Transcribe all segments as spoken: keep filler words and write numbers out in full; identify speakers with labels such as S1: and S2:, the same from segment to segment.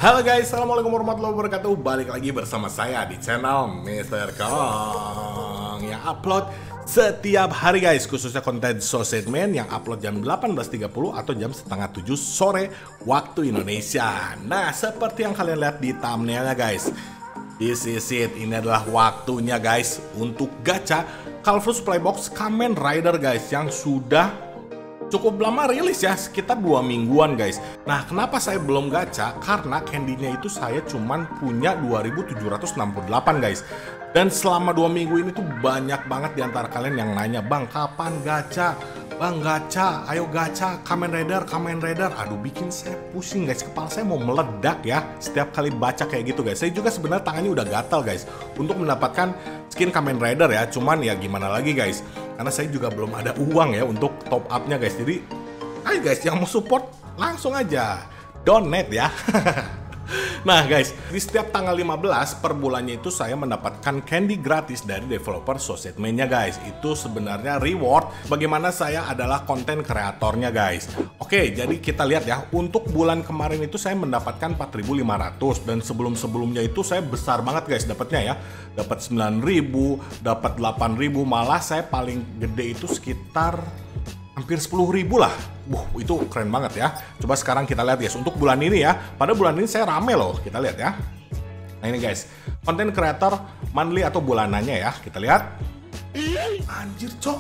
S1: Halo guys, assalamualaikum warahmatullahi wabarakatuh. Balik lagi bersama saya di channel Mister Kong yang upload setiap hari guys, khususnya konten Sausage Man yang upload jam delapan belas tiga puluh atau jam setengah tujuh sore waktu Indonesia. Nah, seperti yang kalian lihat di thumbnailnya guys, this is it. Ini adalah waktunya guys untuk gacha Calvus Playbox Kamen Rider guys, yang sudah cukup lama rilis ya, sekitar dua mingguan guys. Nah, kenapa saya belum gacha? Karena candy-nya itu saya cuman punya dua ribu tujuh ratus enam puluh delapan guys. Dan selama dua minggu ini tuh banyak banget diantara kalian yang nanya, "Bang, kapan gacha? Bang, gacha, ayo gacha Kamen Rider, Kamen Rider." Aduh, bikin saya pusing guys, kepala saya mau meledak ya setiap kali baca kayak gitu guys. Saya juga sebenarnya tangannya udah gatal guys untuk mendapatkan skin Kamen Rider ya. Cuman ya gimana lagi guys, karena saya juga belum ada uang ya untuk top up-nya guys. Jadi, ayo guys, yang mau support langsung aja donate ya. Nah guys, di setiap tanggal lima belas per bulannya itu saya mendapatkan candy gratis dari developer Sausage Man-nya guys. Itu sebenarnya reward bagaimana saya adalah konten kreatornya guys. Oke, jadi kita lihat ya, untuk bulan kemarin itu saya mendapatkan empat ribu lima ratus, dan sebelum-sebelumnya itu saya besar banget guys dapatnya ya. Dapat sembilan ribu, dapat delapan ribu, malah saya paling gede itu sekitar hampir sepuluh ribu lah. Wuh, itu keren banget ya. Coba sekarang kita lihat guys, untuk bulan ini ya. Pada bulan ini saya rame loh, kita lihat ya. Nah ini guys, konten creator monthly atau bulanannya ya. Kita lihat. Anjir cok.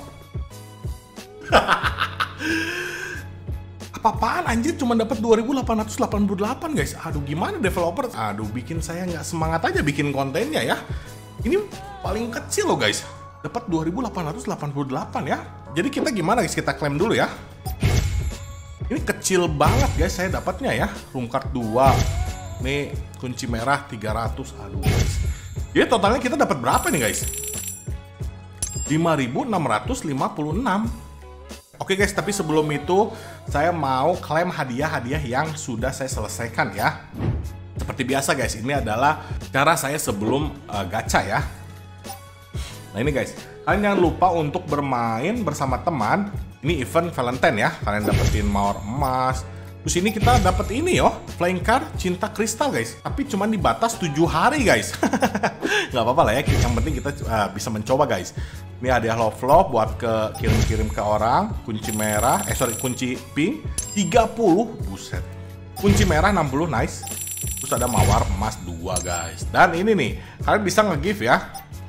S1: Apa-apaan anjir, cuma dapat dua ribu delapan ratus delapan puluh delapan guys. Aduh, gimana developer? Aduh, bikin saya nggak semangat aja bikin kontennya ya. Ini paling kecil loh guys, dapat dua ribu delapan ratus delapan puluh delapan ya. Jadi kita gimana guys, kita klaim dulu ya. Ini kecil banget guys saya dapatnya ya. Room card dua. Nih kunci merah tiga ratus. Aduh guys. Jadi totalnya kita dapat berapa nih guys? lima ribu enam ratus lima puluh enam. Oke guys, tapi sebelum itu saya mau klaim hadiah-hadiah yang sudah saya selesaikan ya. Seperti biasa guys, ini adalah cara saya sebelum uh, gacha ya. Nah ini guys, kalian jangan lupa untuk bermain bersama teman. Ini event Valentine ya, kalian dapetin mawar emas. Terus ini kita dapet ini yo, flying card cinta kristal guys. Tapi cuma dibatas tujuh hari guys. Gak apa-apa lah ya, yang penting kita uh, bisa mencoba guys. Ini hadiah love love buat ke kirim-kirim ke orang. Kunci merah, eh sorry, kunci pink tiga puluh, buset. Kunci merah enam puluh, nice. Terus ada mawar emas dua guys. Dan ini nih, kalian bisa nge-give ya.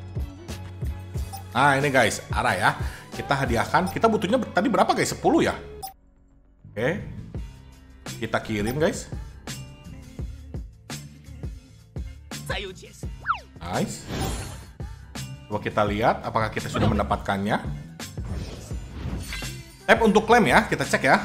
S1: Nah ini guys, arah ya. Kita hadiahkan, kita butuhnya tadi berapa guys? sepuluh ya? Oke. Kita kirim guys. Nice. Coba kita lihat apakah kita sudah mendapatkannya. Tap untuk klaim ya, kita cek ya.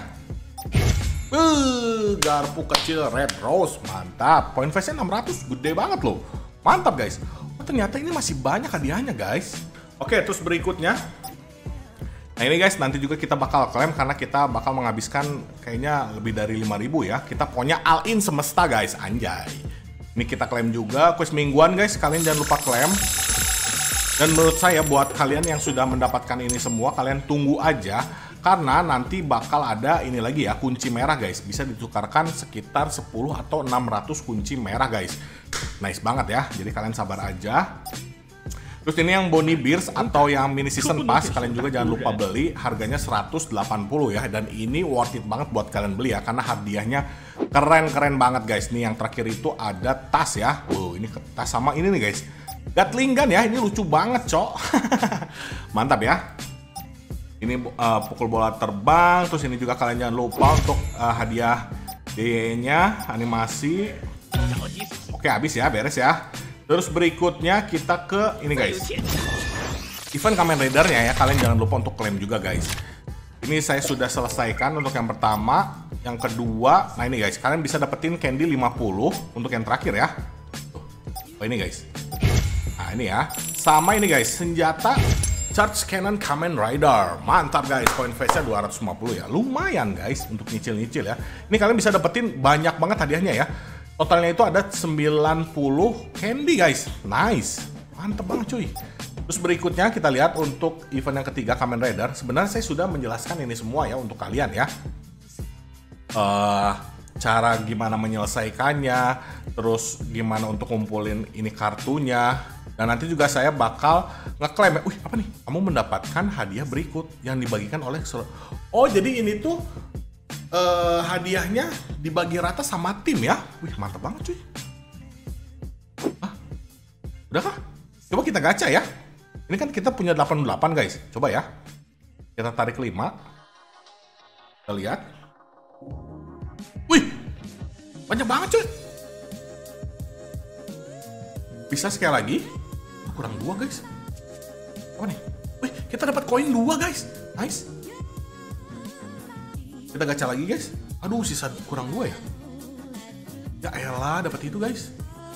S1: Uh, garpu kecil red rose, mantap. Poin face-nya enam ratus, gede banget loh. Mantap guys. Oh, ternyata ini masih banyak hadiahnya guys. Oke, terus berikutnya. Nah ini guys, nanti juga kita bakal klaim karena kita bakal menghabiskan kayaknya lebih dari lima ribu ya. Kita pokoknya all in semesta guys, anjay. Ini kita klaim juga, quest mingguan guys, kalian jangan lupa klaim. Dan menurut saya buat kalian yang sudah mendapatkan ini semua, kalian tunggu aja. Karena nanti bakal ada ini lagi ya, kunci merah guys. Bisa ditukarkan sekitar sepuluh atau enam ratus kunci merah guys. Nice banget ya, jadi kalian sabar aja. Terus ini yang Bonnie Beers atau yang mini season pass, kalian juga jangan lupa beli, harganya seratus delapan puluh ya. Dan ini worth it banget buat kalian beli ya, karena hadiahnya keren-keren banget guys. Nih yang terakhir itu ada tas ya. Wow, ini tas sama ini nih guys, Gatling gun ya, ini lucu banget cok. Mantap ya. Ini uh, pukul bola terbang. Terus ini juga kalian jangan lupa untuk uh, hadiah D E-nya, animasi. Oke, habis ya, beres ya. Terus berikutnya kita ke ini guys, event Kamen Rider-nya ya, kalian jangan lupa untuk klaim juga guys. Ini saya sudah selesaikan untuk yang pertama, yang kedua. Nah ini guys, kalian bisa dapetin candy lima puluh untuk yang terakhir ya. Oh ini guys. Nah ini ya, sama ini guys, senjata Charge Cannon Kamen Rider. Mantap guys, poin face-nya dua ratus lima puluh ya. Lumayan guys untuk nyicil-nyicil ya. Ini kalian bisa dapetin banyak banget hadiahnya ya. Totalnya itu ada sembilan puluh candy guys. Nice. Mantep banget cuy. Terus berikutnya kita lihat untuk event yang ketiga Kamen Rider. Sebenarnya saya sudah menjelaskan ini semua ya untuk kalian ya. Uh, cara gimana menyelesaikannya, terus gimana untuk ngumpulin ini kartunya. Dan nanti juga saya bakal ngeklaim ya, wih apa nih, kamu mendapatkan hadiah berikut yang dibagikan oleh seluruh. Oh jadi ini tuh uh, hadiahnya dibagi rata sama tim ya. Wih mantap banget cuy. Hah? Udah kah? Coba kita gacha ya. Ini kan kita punya delapan puluh delapan guys. Coba ya. Kita tarik lima. Kita lihat. Wih. Banyak banget cuy. Bisa sekali lagi. Kurang dua guys. Apa nih? Wih, kita dapat koin dua guys. Nice. Kita gacha lagi guys. Aduh, sisa kurang dua ya. Ya elah, dapat itu guys.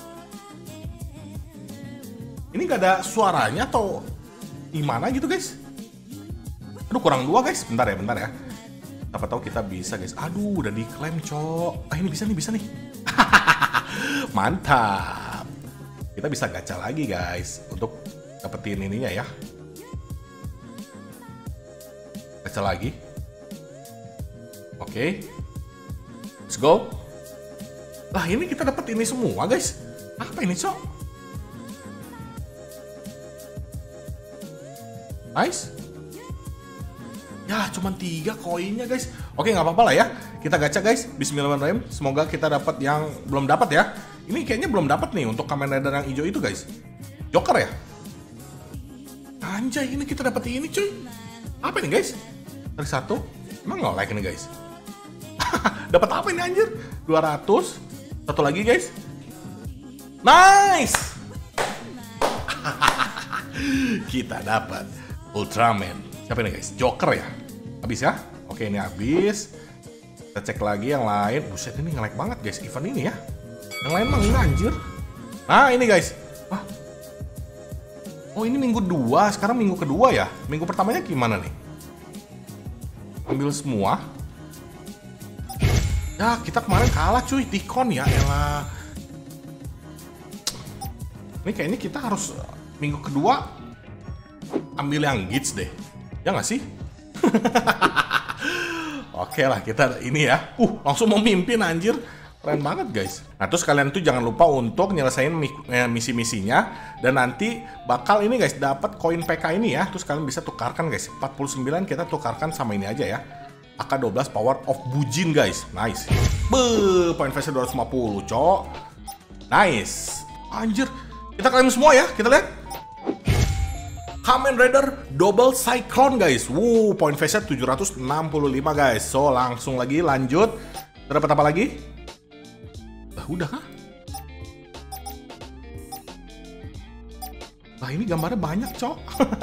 S1: Ini gak ada suaranya atau gimana gitu guys? Aduh kurang dua guys. Bentar ya, bentar ya. Siapa tahu kita bisa guys. Aduh udah diklaim cok. Ah ini bisa nih, bisa nih. Mantap. Kita bisa gacha lagi guys untuk dapetin ininya ya. Gacha lagi. Oke. Okay. Let's go. Lah ini kita dapat ini semua guys. Apa ini cok? Nice. Ya, cuman tiga koinnya guys. Oke, nggak apa-apa lah ya. Kita gacha guys. Bismillahirrahmanirrahim. Semoga kita dapat yang belum dapat ya. Ini kayaknya belum dapat nih untuk Kamen Rider yang hijau itu guys. Joker ya? Anjay, ini kita dapat ini cuy. Apa ini guys? Dari satu. Emang nggak like ini guys? Dapat apa ini anjir? dua ratus. Satu lagi guys. Nice. Kita dapat Ultraman. Siapa ini guys? Joker ya? Habis ya? Oke ini habis. Kita cek lagi yang lain. Buset ini nge-lag banget guys event ini ya. Yang lain mah enggak anjir. Nah ini guys. Hah? Oh ini minggu dua. Sekarang minggu kedua ya. Minggu pertamanya gimana nih? Ambil semua. Ya kita kemarin kalah cuy. Tikon ya elah. Ini kayaknya kita harus minggu kedua ambil yang Gits deh. Ya nggak sih? Oke lah kita ini ya. Uh langsung memimpin anjir. Keren banget guys. Nah terus kalian tuh jangan lupa untuk nyelesain misi-misinya. Dan nanti bakal ini guys dapat koin P K ini ya. Terus kalian bisa tukarkan guys. empat puluh sembilan kita tukarkan sama ini aja ya. A K dua belas Power of Bujin guys. Nice. Beuh, poin face dua ratus lima puluh cok. Nice. Anjir. Kita klaim semua ya. Kita lihat. Kamen Rider Double Cyclone guys. Wuh, poin face-nya tujuh ratus enam puluh lima guys. So, langsung lagi lanjut. Kita dapat apa lagi? Lah, udah kah? Lah, ini gambarnya banyak, cok.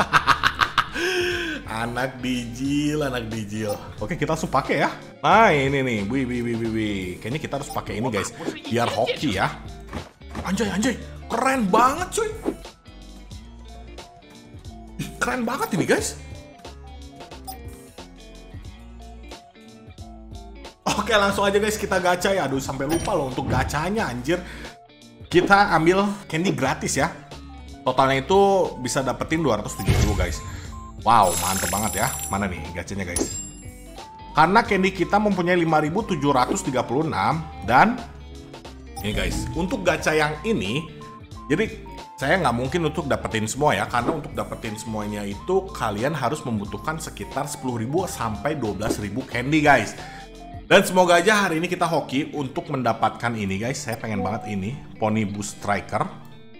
S1: Anak dijil, anak dijil. Oke, kita langsung pakai ya. Nah, ini nih. Wih, wih, wih, wih, wih. Kayaknya kita harus pakai ini guys. Biar hoki ya. Anjay, anjay. Keren banget, cuy. Keren banget ini guys. Oke langsung aja guys kita gacha ya. Aduh sampai lupa loh untuk gacanya anjir. Kita ambil candy gratis ya. Totalnya itu bisa dapetin dua ratus tujuh puluh guys. Wow mantep banget ya. Mana nih gacanya guys. Karena candy kita mempunyai lima ribu tujuh ratus tiga puluh enam. Dan ini guys untuk gacha yang ini. Jadi saya nggak mungkin untuk dapetin semua ya, karena untuk dapetin semuanya itu kalian harus membutuhkan sekitar sepuluh ribu sampai dua belas ribu candy guys. Dan semoga aja hari ini kita hoki untuk mendapatkan ini guys. Saya pengen banget ini, Pony Boost Striker.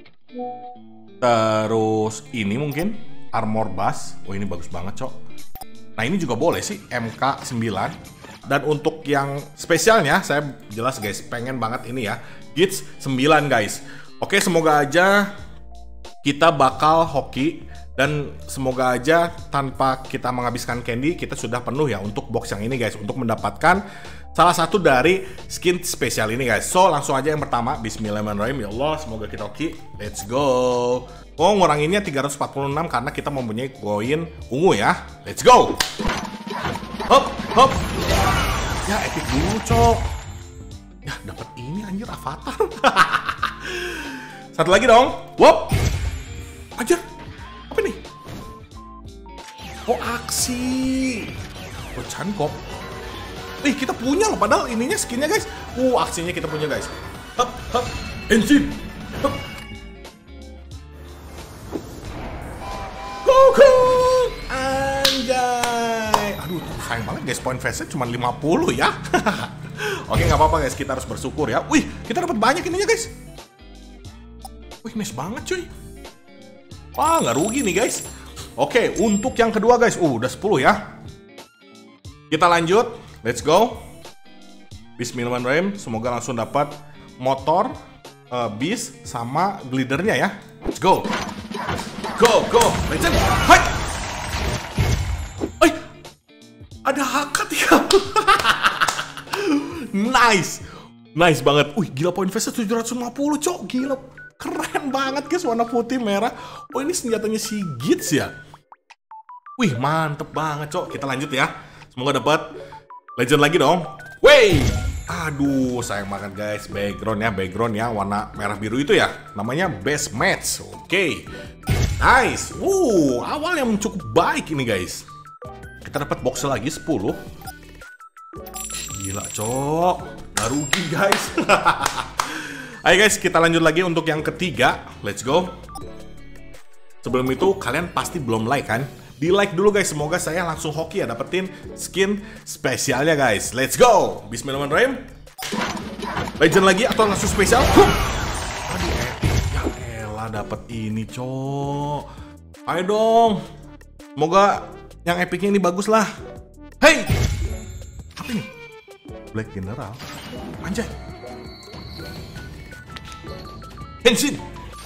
S1: Terus ini mungkin Armor Bass. Oh ini bagus banget cok. Nah ini juga boleh sih, M K sembilan. Dan untuk yang spesialnya saya jelas guys, pengen banget ini ya, Gits sembilan guys. Oke semoga aja kita bakal hoki dan semoga aja tanpa kita menghabiskan candy kita sudah penuh ya untuk box yang ini guys untuk mendapatkan salah satu dari skin spesial ini guys. So langsung aja yang pertama, Bismillahirrahmanirrahim. Ya Allah semoga kita hoki. Let's go. Oh nguranginnya tiga ratus empat puluh enam karena kita mempunyai koin ungu ya. Let's go. Hop hop. Ya epic dulu cok. Ya dapat ini anjir avatar. Satu lagi dong. Wop. Anjir, apa nih? Oh aksi. Oh Chankop. Ih kita punya loh padahal ininya skinnya guys. Uh, aksinya kita punya guys. Hup, hup, engine. Hup. Goku, anjay. Aduh, sayang banget guys, point face-nya cuma lima puluh ya. Oke, nggak apa-apa guys, kita harus bersyukur ya. Wih, kita dapat banyak ininya guys. Wih, nice banget cuy. Wah, nggak rugi nih guys. Oke, untuk yang kedua guys, uh, udah sepuluh ya. Kita lanjut, let's go. Bismillahirrahmanirrahim, semoga langsung dapat motor, uh, bis, sama glidernya ya. Let's go. Go, go, legend. Hai. Oi, ada H K tiga puluh. Nice, nice banget. Wih, gila poin face tujuh ratus lima puluh, cok, gila. Keren banget guys, warna putih merah. Oh, ini senjatanya si Gits ya. Wih, mantep banget cok. Kita lanjut ya. Semoga dapat legend lagi dong. Wey, aduh sayang banget guys. Background ya, background ya warna merah biru itu ya. Namanya best match. Oke, okay. Nice. Uh, awal yang cukup baik ini guys. Kita dapat box lagi sepuluh. Gila cok, nggak rugi guys. Ayo guys, kita lanjut lagi untuk yang ketiga. Let's go. Sebelum itu, kalian pasti belum like kan? Di like dulu guys, semoga saya langsung hoki ya dapetin skin spesialnya guys. Let's go. Bismillahirrahmanirrahim. Legend lagi atau langsung spesial? Huh. Aduh, epic. Ya elah, dapet ini cok. Ayo dong. Semoga yang epicnya ini bagus lah. Hey, apa ini? Black General. Anjay. Henshin.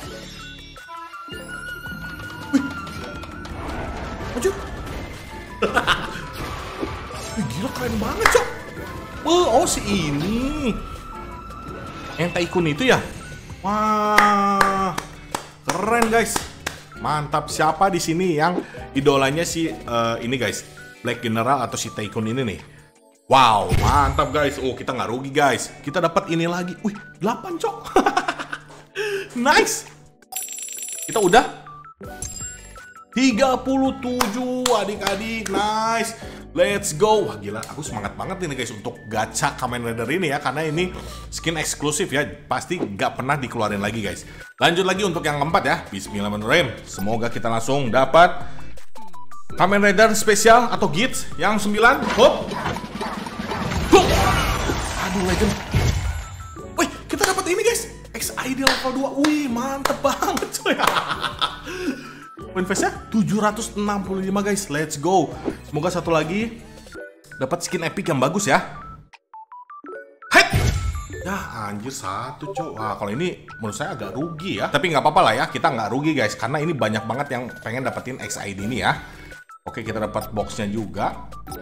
S1: Wih. Maju. Wih, gila keren banget, cok. Oh, oh si ini. Yang Tycoon itu ya? Wah. Keren, guys. Mantap. Siapa di sini yang idolanya si uh, ini, guys? Black General atau si Tycoon ini nih? Wow, mantap, guys. Oh, kita nggak rugi, guys. Kita dapat ini lagi. Wih, delapan, cok. Nice. Kita udah tiga puluh tujuh adik-adik. Nice. Let's go. Wah gila, aku semangat banget ini guys untuk gacha Kamen Rider ini ya. Karena ini skin eksklusif ya. Pasti nggak pernah dikeluarin lagi guys. Lanjut lagi untuk yang keempat ya. Bismillahirrahmanirrahim. Semoga kita langsung dapat Kamen Rider spesial atau Gits yang sembilan. Hop. Hop. Aduh, legend. Wih, kita dapat ini guys. X I D level dua, wih mantep banget coy. Win face-nya tujuh ratus enam puluh lima guys, let's go. Semoga satu lagi dapat skin epic yang bagus ya. Hai. Ya anjir satu coy. Wah kalau ini menurut saya agak rugi ya. Tapi nggak apa-apa lah ya, kita nggak rugi guys. Karena ini banyak banget yang pengen dapetin X I D ini ya. Oke, kita dapat boxnya juga.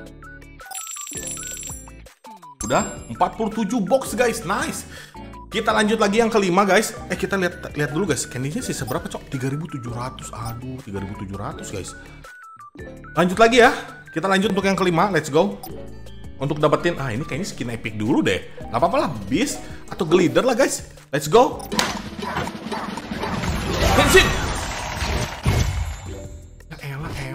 S1: Udah empat puluh tujuh box guys, nice. Kita lanjut lagi yang kelima guys. Eh kita lihat lihat dulu guys. Candy-nya sih seberapa cok? tiga ribu tujuh ratus. Aduh, tiga ribu tujuh ratus guys. Lanjut lagi ya. Kita lanjut untuk yang kelima. Let's go. Untuk dapetin, ah ini kayaknya skin epic dulu deh. Gak apa-apa lah, beast atau glider lah guys. Let's go. Henshin. Ya elah em.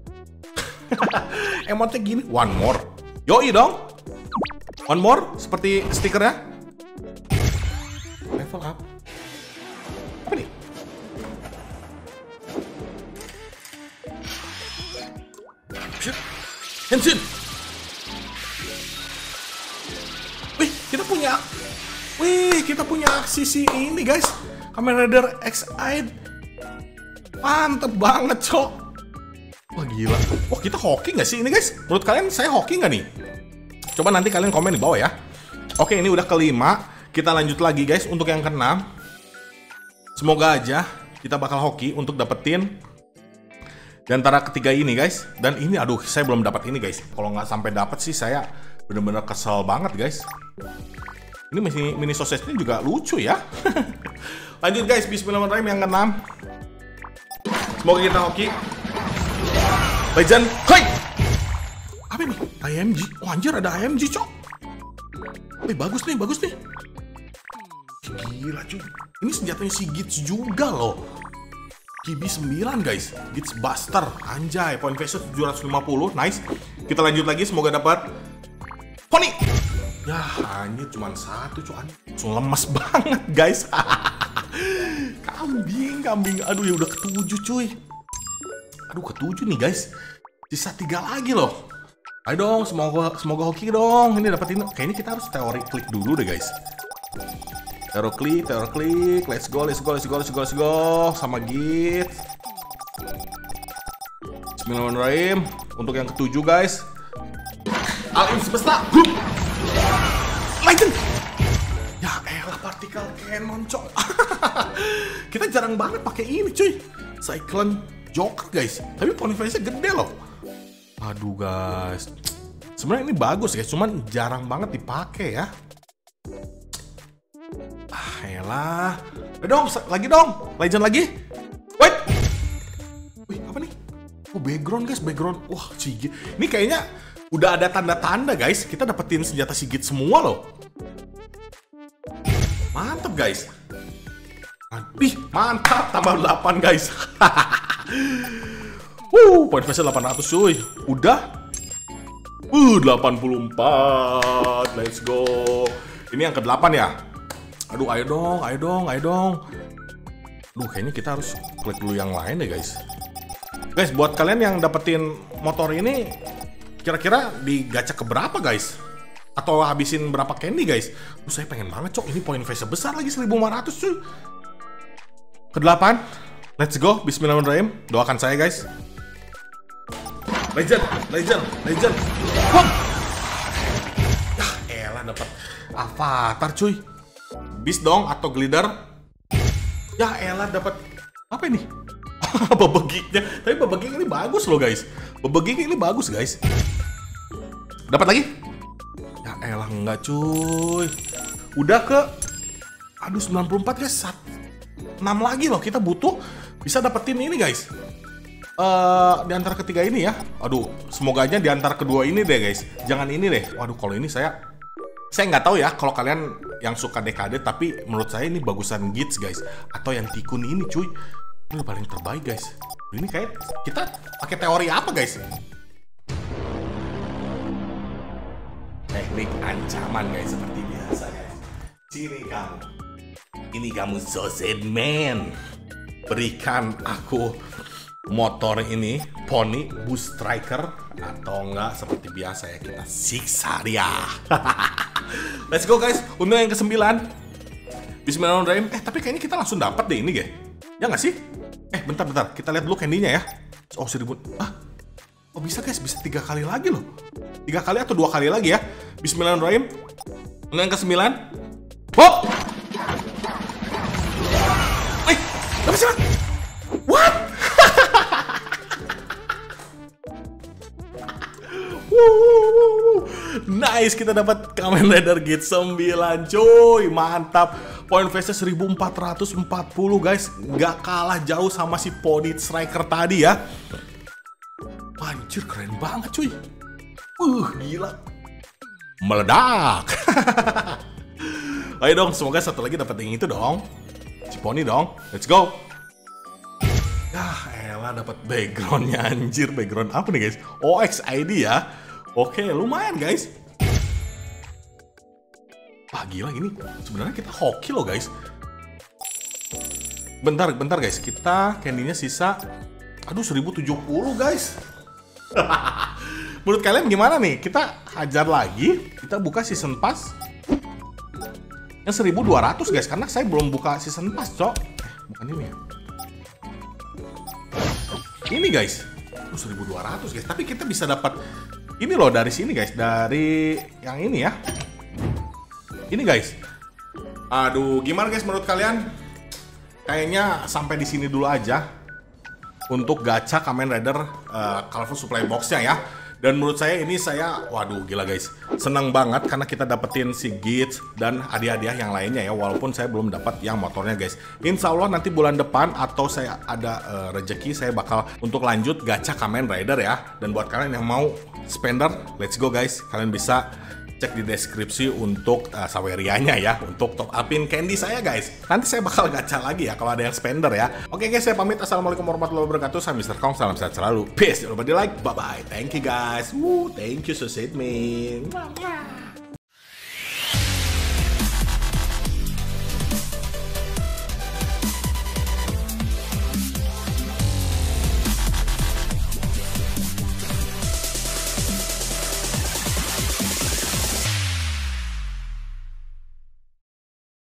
S1: Emotnya gini. One more. Yoi dong. One more seperti stikernya. Level up. Apa nih? Henshin. Wih, kita punya. Wih, kita punya aksi si ini guys. Kamen Rider X I. Mantep banget, cok. Wah gila. Wah kita hoki nggak sih ini guys? Menurut kalian saya hoki nggak nih? Coba nanti kalian komen di bawah ya. Oke, ini udah kelima. Kita lanjut lagi guys untuk yang keenam. Semoga aja kita bakal hoki untuk dapetin di antara ketiga ini guys. Dan ini aduh saya belum dapat ini guys. Kalau nggak sampai dapat sih saya bener-bener kesel banget guys. Ini mini, mini sausage-nya juga lucu ya. Lanjut guys, bismillahirrahmanirrahim yang keenam. Semoga kita hoki. Legend. Hai. Apa ini? I M G. Oh anjir ada I M G cok. Eh bagus nih, bagus nih. Gila cuy. Ini senjatanya si Gits juga loh. Kibi sembilan guys. Gits Buster. Anjay, point face tujuh ratus lima puluh. Nice. Kita lanjut lagi, semoga dapat Pony. Ya hanya cuma satu cuy, langsung lemas banget guys. Kambing, kambing. Aduh ya udah ketujuh cuy. Aduh ketujuh nih guys. Sisa tiga lagi loh. Ayo dong, semoga semoga hoki dong. Ini dapetin. Kayaknya kita harus teori klik dulu deh guys. Teori klik, teori klik. Let's go, let's go, let's go, let's go, let's go. Sama git. Bismillahirrahmanirrahim. Untuk yang ketujuh guys. Alim semesta. Legend. Ya elah partikel cannon cok. Kita jarang banget pakai ini cuy. Cyclone Joker guys. Tapi poinnya gede loh. Aduh guys. Sebenarnya ini bagus guys, cuman jarang banget dipakai ya. Ah elah. Ayo dong, lagi dong. Legend lagi. Wait. Wih, apa nih? Oh background guys, background. Wah Sigit. Ini kayaknya udah ada tanda-tanda guys. Kita dapetin senjata Sigit semua loh. Mantap guys. Ih, mantap. Tambah delapan guys. Uh, poin face delapan ratus cuy. Udah. Uh, delapan puluh empat. Let's go. Ini yang ke delapan ya. Aduh, ayo dong, ayo dong, ayo dong. Duh, kayaknya kita harus klik dulu yang lain deh guys. Guys, buat kalian yang dapetin motor ini, kira-kira di gacha keberapa guys? Atau habisin berapa candy guys? Duh, saya pengen banget cok. Ini poin face besar lagi seribu lima ratus cuy. Ke delapan. Let's go. Bismillahirrahmanirrahim. Doakan saya guys. Legend, legend, legend. Wah. Ya elah dapat avatar cuy. Beast dong atau glider. Ya elah dapat apa ini? Bebegiknya. Tapi bebegik ini bagus loh guys. Bebegik ini bagus guys. Dapat lagi? Ya elah enggak cuy. Udah ke aduh sembilan puluh empat guys. enam lagi loh kita butuh bisa dapetin ini guys. Uh, di antara ketiga ini ya. Aduh, semoga aja di antara kedua ini deh guys. Jangan ini deh. Waduh, kalau ini saya saya nggak tahu ya kalau kalian yang suka D K D, tapi menurut saya ini bagusan Gits guys. Atau yang Tikun ini cuy. Ini paling terbaik guys. Ini kayak kita pakai teori apa guys? Teknik ancaman guys seperti biasa guys. Sini kamu. Ini kamu sausage man. Berikan aku motor ini, pony boost striker, atau enggak seperti biasa ya kita siksa dia. Let's go guys, untuk yang kesembilan. Bismillahirrahmanirrahim. Eh tapi kayaknya kita langsung dapat deh ini guys. Ya nggak sih? Eh bentar-bentar, kita lihat dulu candy-nya ya. Oh seribu. Ah, oh bisa guys, bisa tiga kali lagi loh. Tiga kali atau dua kali lagi ya. Bismillahirrahmanirrahim. Untuk yang kesembilan. Oh. Eh, apa sih? What? Nice, kita dapat Kamen Rider Gate sembilan cuy, mantap. Poin face seribu empat ratus empat puluh guys, nggak kalah jauh sama si Pony Striker tadi ya. Anjir keren banget cuy. Uh, gila. Meledak. Ayo dong, semoga satu lagi dapat yang itu dong. Si Pony dong. Let's go. Yah, elah dapat backgroundnya anjir. Background apa nih guys? O X I D ya. Oke, lumayan guys. Wah gila gini. Sebenarnya kita hoki loh guys. Bentar, bentar guys. Kita candy-nya sisa. Aduh seribu tujuh puluh guys. Menurut kalian gimana nih? Kita hajar lagi. Kita buka season pass yang seribu dua ratus guys. Karena saya belum buka season pass cok. Eh bukan ini ya. Ini guys, oh, seribu dua ratus guys. Tapi kita bisa dapat ini loh dari sini guys, dari yang ini ya. Ini guys. Aduh, gimana guys menurut kalian? Kayaknya sampai di sini dulu aja untuk gacha Kamen Rider uh, Colorful Supply Box-nya ya. Dan menurut saya ini saya, waduh gila guys, senang banget karena kita dapetin si Gits dan hadiah-hadiah yang lainnya ya. Walaupun saya belum dapat yang motornya guys. Insya Allah nanti bulan depan atau saya ada uh, rezeki saya bakal untuk lanjut gacha Kamen Rider ya. Dan buat kalian yang mau spender, let's go guys. Kalian bisa cek di deskripsi untuk uh, Sawerianya ya, untuk top upin candy saya guys. Nanti saya bakal gacha lagi ya kalau ada yang spender ya. Oke guys, saya pamit. Assalamualaikum warahmatullahi wabarakatuh. Saya mister Kong, salam sehat selalu. Peace. Jangan lupa di like. Bye bye. Thank you guys. Woo, thank you so sweet man.